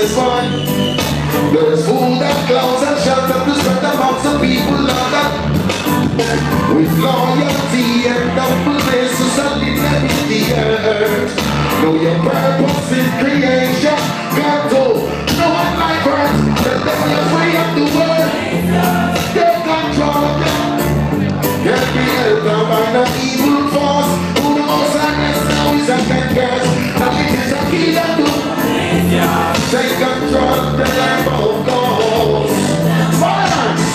is one. There's food and clothes and shelter to spread amongst the people of that. With loyalty and humbleness to solidarity the earth. Know your purpose in creation. Cantù, no one like earth. Tell them you're free of the world. Take control of them. Can't be held down by no evil force. Who knows honest now is a can curse. And it is a key that do. Take control of the life of God. Violence!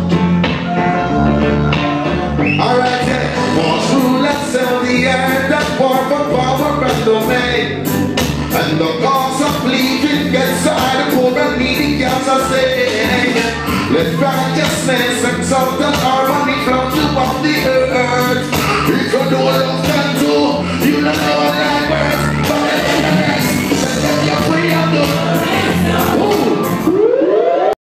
Alright, yeah. Wars rule and sell the earth and war for power and domain. And the cause of bleeding gets high, the poor and needy can't sustain. Let righteousness exalt the harmony flow throughout the earth. If you know what you can do, you don't know what